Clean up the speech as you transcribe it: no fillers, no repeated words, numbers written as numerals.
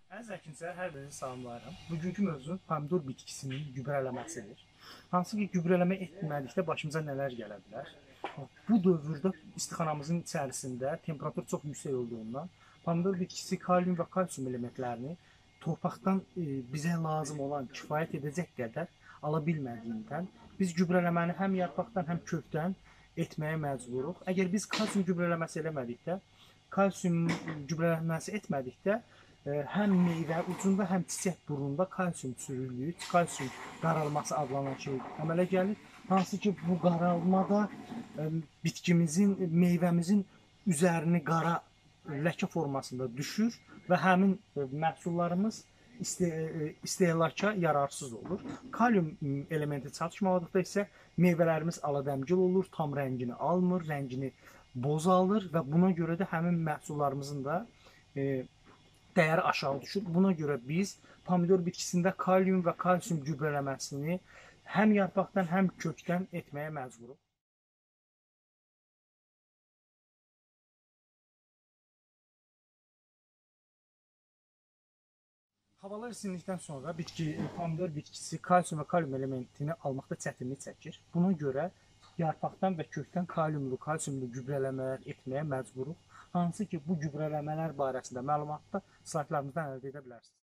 Əziz əkinçilər, hər birinizi salamlayıram. Bugünkü mövzu pomidor bitkisinin gübrələməsidir. Hansı ki, gübrələmə etmədikdə başımıza nələr gələ bilər? Bu dövrdə istixanamızın içərisində temperatur çox yüksək olduğundan pomidor bitkisi kalium və kalsium elementlərini torpaqdan bizə lazım olan kifayət edəcək qədər ala bilmədiyindən biz gübrələməni həm yarpaqdan, həm kökdən etməyə məcburuq. Əgər biz kalsium gübrələməsi eləmədikdə, kalsium gübrələməsi etmədikdə həm meyvə ucunda, həm çiçək burunda kalsium çürüklüyü, kalsium qaralması adlanan şey əmələ gəlir. Hansı ki, bu qaralma da bitkimizin, meyvəmizin üzərini qara ləkə formasında düşür və həmin məhsullarımız istehlaka yararsız olur. Kalium elementi çatışmadıqda isə meyvələrimiz aladəmgil olur, tam rəngini almır, rəngini bozalır və buna görə də həmin məhsullarımızın da dəyəri aşağı düşür. Buna görə biz pomidor bitkisində kalium və kalsium gübrələməsini həm yarpaqdan, həm kökdən etməyə məcburuq. Havalar isindikdən sonra pomidor bitkisi kalsium və kalium elementini almaqda çətinlik çəkir. Buna görə yarpaqdan və kökdən kaliumlu, kalsiumlu gübrələmələr etməyə məcburuq. Hansı ki, bu gübrələmələr barəsində məlumatı da saytlarımızdan əldə edə bilərsiniz.